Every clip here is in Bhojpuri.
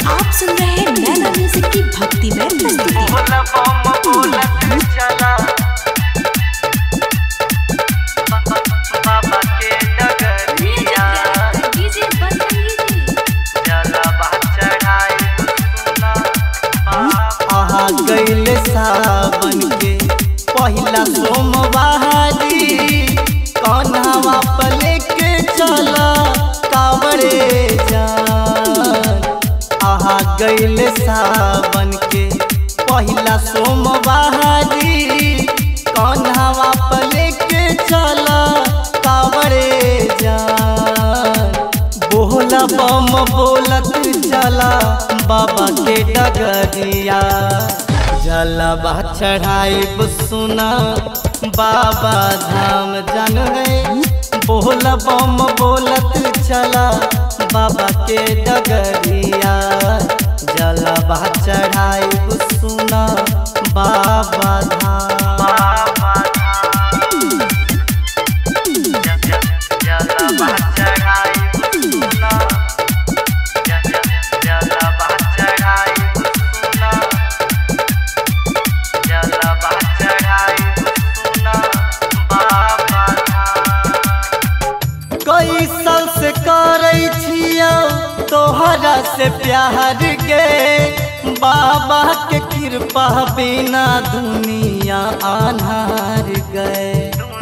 आप सुन रहे हैं नैना म्यूजिक की भक्ति में प्रस्तुति। गैले सावन के पहिला सोमवारी कन्हवा पले के चला कावरे जान। आहा गैले सावन के पहिला सोमवारी कन्हवा पले के चला कावरे जान। बोला बम बोलत चला बाबा के डगरिया जलवा चढ़ाई सुना बाबा धाम जन है। बोल बम बोलत चला बाबा के डगरिया जलवा चढ़ाई सुना बाबा धाम। कई साल से करे छिया तोहरा से प्यार गे बाबा के कृपा बिना दुनिया आधार गए।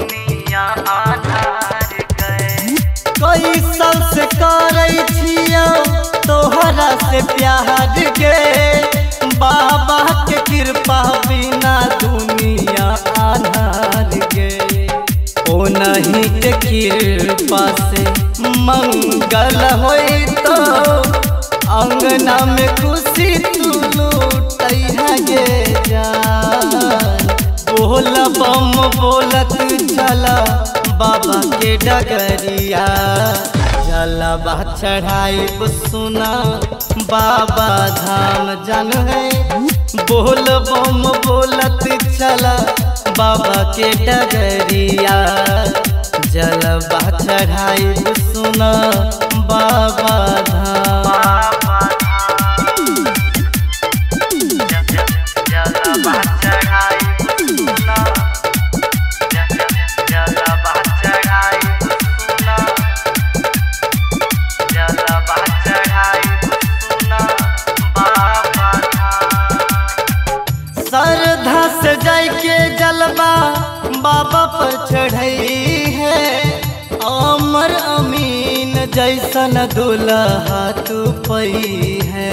कई साल से करे छिया तोहरा से प्यार गे बाबा के कृपा बिना दुनिया आधार गए। ओ नहीं के कृपा से मंगल होई तो अंगना में खुशी तू लूटैहा गे जान। बोल बम बोलत चला बाबा के डगरिया जलवा चढ़ाई सुना बाबा धाम जन है। बोल बम बोलत चला बाबा के डगरिया जलवा चढ़ाई सुना बाबा धाम। श्रद्धा से जाके जलवा बाबा पर चढ़ई है। अमर अमीन जैसन दुल्हा तू पई है।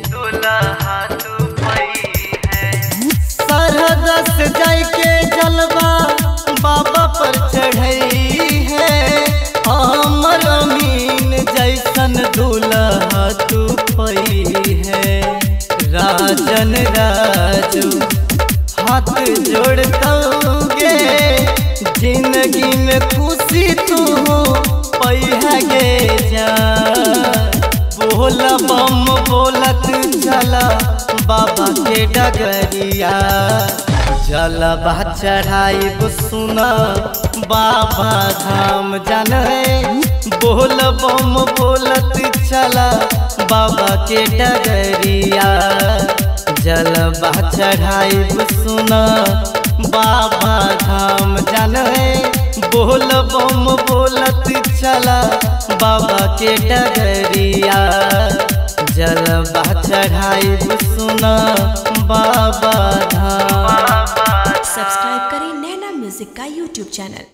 श्रद्धा से जाके जलवा बाबा पर चढ़ई है। अमर अमीन जैसन दुल्हा तू पई है। राजन राजू हाथ जोड़तोगे जिंदगी में खुशी तू पैहा गे जान। बोल बम बोलत चला बाबा के डगरिया जलवा चढ़ाई सुना बाबा धाम जन है। बोल बम बोलत चला बाबा के डगरिया जलवा चढ़ाई सुना बाबा धाम जन है। बोल बम बोलत चला बाबा के डगरिया जलवा चढ़ाई सुना बाबा धाम। सब्सक्राइब करें नैना म्यूजिक का YouTube चैनल।